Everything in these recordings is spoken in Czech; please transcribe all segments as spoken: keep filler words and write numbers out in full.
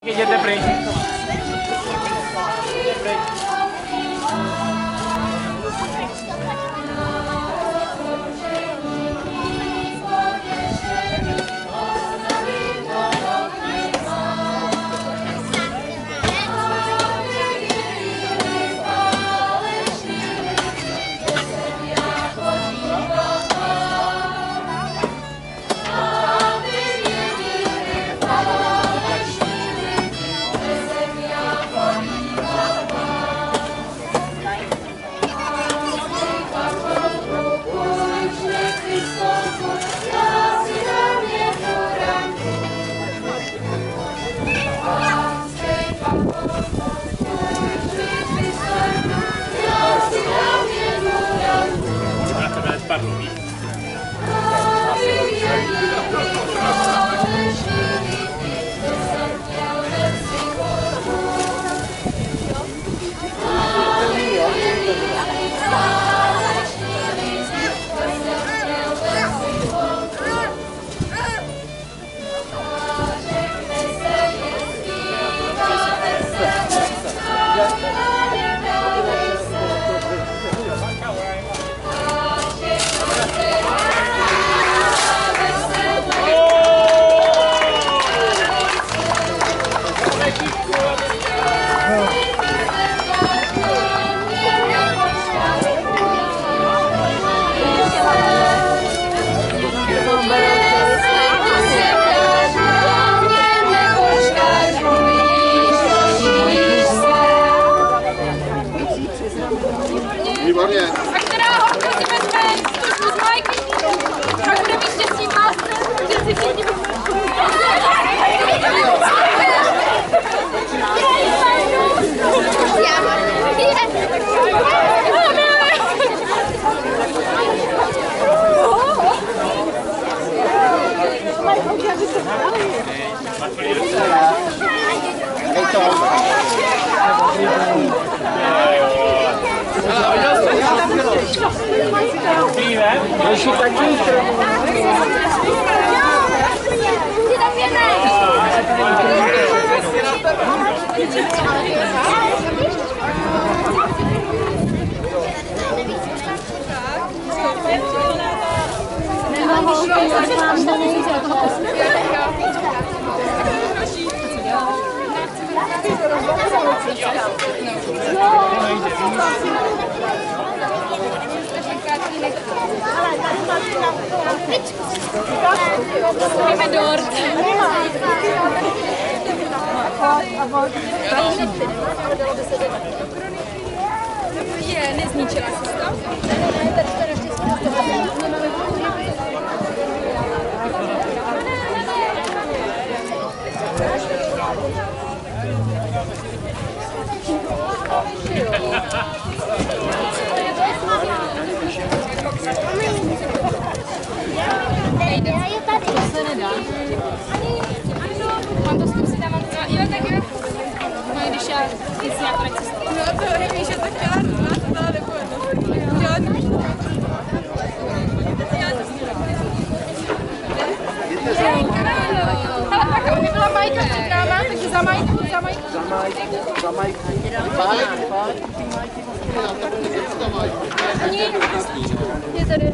Jděte pryč. A která holka si vezme zkušku z Majky, tak bude mít štěstí vás, že si všichni Další taky. Jdeme dort. Je, nezničila jsi to? To se nedá. Mám to zkusit, já mám to. Jo, tak jo. No, když já nic nějak nechci. No, to nevíš, že to chtěla dva, to byla dokonce. Jo, ale tak, aby byla Majka před náma, takže za Majku, za Majku. Za Majku, za Majku. Ani je tady.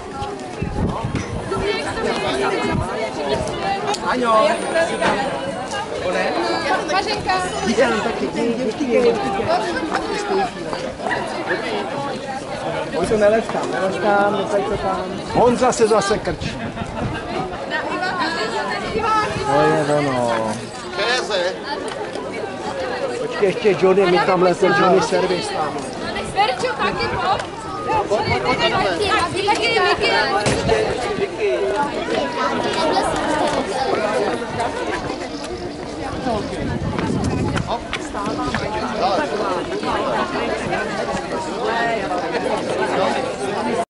Aňo. One? Mařenka. Jen taky, děvky, Oni to nelez tam, nelez tam, nechaj to tam. Honza se zase krčí. To je ono. Počkej, ještě Johnny, mi tam letel Johnny servis tam. Verčo, taky pop. Taky, taky, taky.